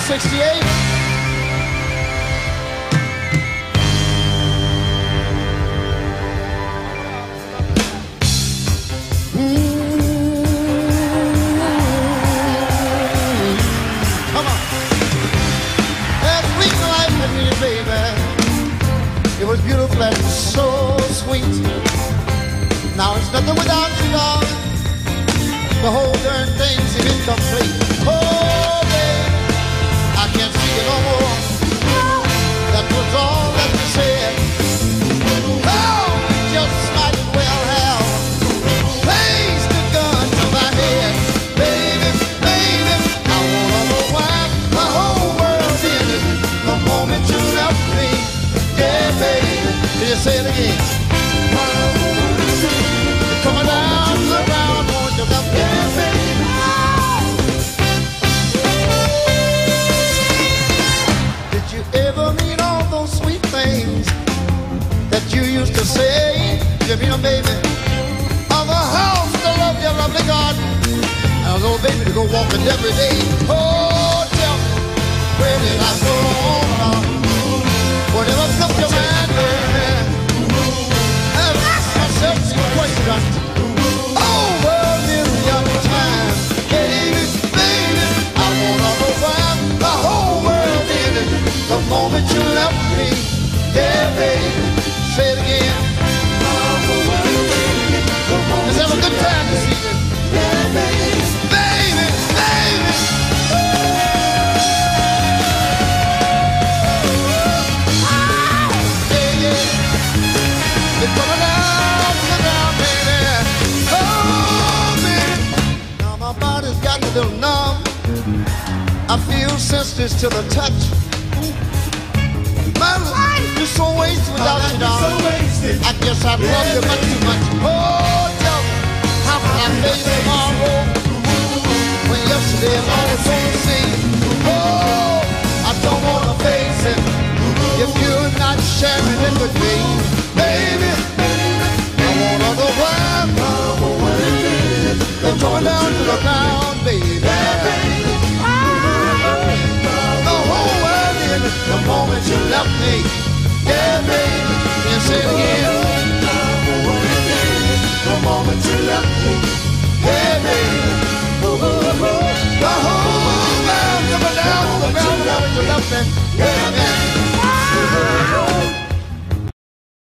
1968. Come on. That sweet life with me, baby. It was beautiful and so sweet. Now it's nothing without you, darling. The whole darn thing seems incomplete. Oh, baby, I can't see you no more. That was all that you said. Oh, just might as well have placed the gun to my head. Baby, baby, I wanna know why my whole world ended the moment you left me. Yeah, baby, did you say it again? You're coming down to the ground, won't you love me? Yeah, baby. Did you ever mean all those sweet things that you used to say? You mean them, baby? Of a house to love your lovely garden, and a little baby to go walking every day. Oh, tell me, where did I go wrong? Whatever took your mind, baby? I've asked myself some questions. Oh, world is young time, baby, baby. I wanna know why the whole world ended the moment you left me. Yeah, baby, say it again. Let's have a good time this evening. Yeah, baby, baby, baby. Yeah, yeah. You're coming down to the ground, baby. Oh, baby. Now my body's gotten a little numb. I feel sensitive to the touch. My life is so wasted without you, darling. I guess I love you much too much. Oh, tell me, how can I face tomorrow when yesterday is all it's gonna see? Oh, I don't wanna face it if you're not sharing it with me, baby. I wanna know why they're going down to the ground, baby. The whole world in the moment you left me. Yeah, baby, and say it again. The moment you left me. Yeah, baby. The whole world coming down to the ground when you left me. Yeah, baby.